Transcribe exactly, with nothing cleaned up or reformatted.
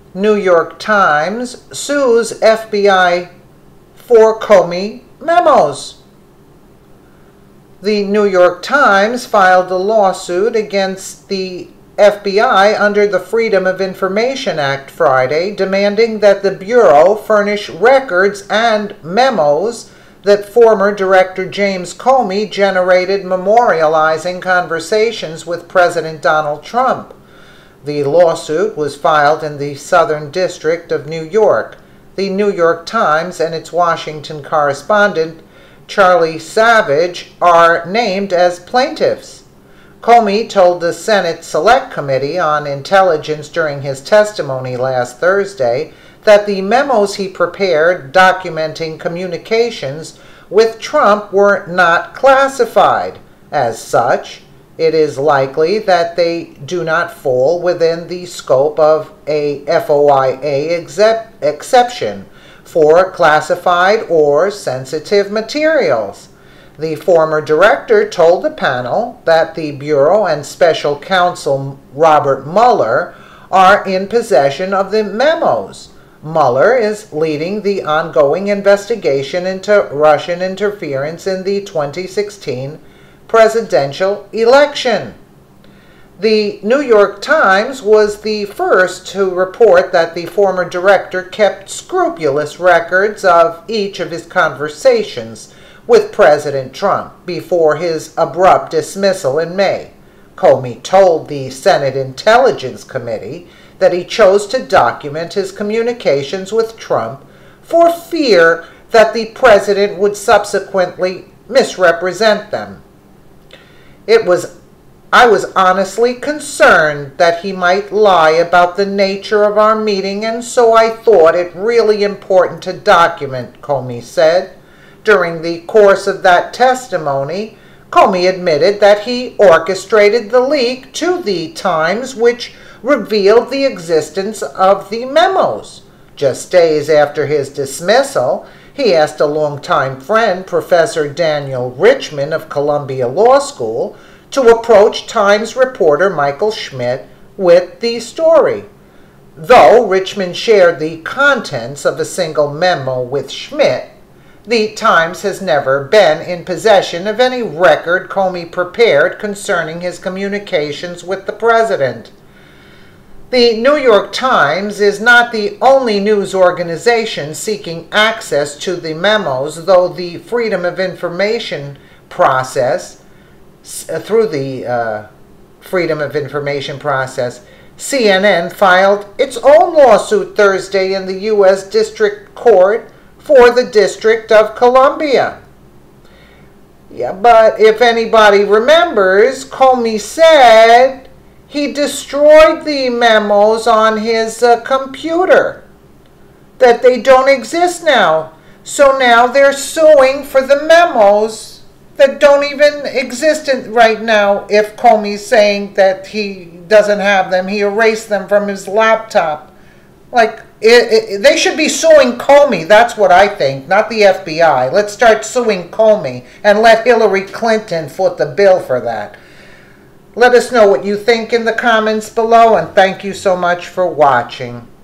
New York Times sues F B I for Comey memos. The New York Times filed a lawsuit against the F B I under the Freedom of Information Act Friday, demanding that the Bureau furnish records and memos that former Director James Comey generated memorializing conversations with President Donald Trump. The lawsuit was filed in the Southern District of New York. The New York Times and its Washington correspondent, Charlie Savage, are named as plaintiffs. Comey told the Senate Select Committee on Intelligence during his testimony last Thursday that the memos he prepared documenting communications with Trump were not classified. As such, it is likely that they do not fall within the scope of a F O I A excep- exception for classified or sensitive materials. The former director told the panel that the Bureau and Special Counsel Robert Mueller are in possession of the memos. Mueller is leading the ongoing investigation into Russian interference in the twenty sixteen presidential election. The New York Times was the first to report that the former director kept scrupulous records of each of his conversations with President Trump before his abrupt dismissal in May. Comey told the Senate Intelligence Committee that he chose to document his communications with Trump for fear that the president would subsequently misrepresent them. It was, I was honestly concerned that he might lie about the nature of our meeting, and so I thought it really important to document, Comey said. During the course of that testimony, Comey admitted that he orchestrated the leak to the Times, which revealed the existence of the memos. Just days after his dismissal, he asked a longtime friend, Professor Daniel Richman of Columbia Law School, to approach Times reporter Michael Schmidt with the story. Though Richman shared the contents of a single memo with Schmidt, the Times has never been in possession of any record Comey prepared concerning his communications with the president. The New York Times is not the only news organization seeking access to the memos, though the Freedom of Information process, through the uh, Freedom of Information process, C N N filed its own lawsuit Thursday in the U S District Court for the District of Columbia. Yeah, but if anybody remembers, Comey said he destroyed the memos on his uh, computer, that they don't exist now. So now they're suing for the memos that don't even exist in, right now. If Comey's saying that he doesn't have them, he erased them from his laptop. Like, it, it, they should be suing Comey, that's what I think, not the F B I. Let's start suing Comey and let Hillary Clinton foot the bill for that. Let us know what you think in the comments below, and thank you so much for watching.